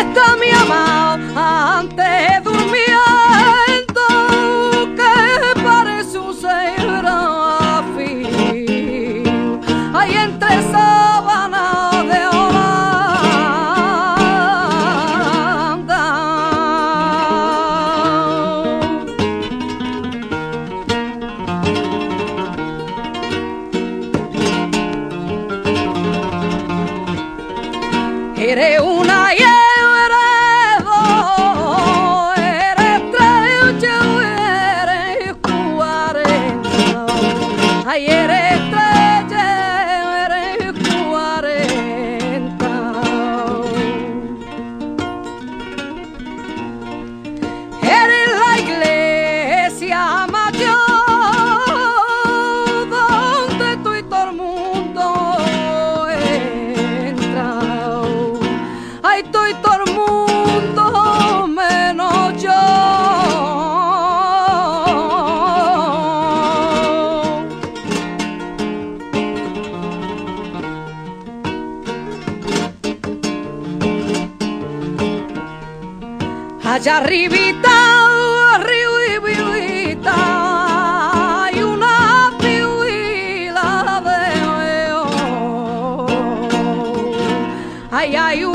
está mi amado antes durmiendo, que parece un serafín, ahí entre sábanas de Holanda. Eres una y eres dos, eres tres, eres 40. Ay, eres tres, eres 40. Eres la iglesia mayor donde tú y todo el mundo entra. Ay, estoy todo el mundo menos yo. Allá arribita, arribita, hay una pila de oro. Ay, hay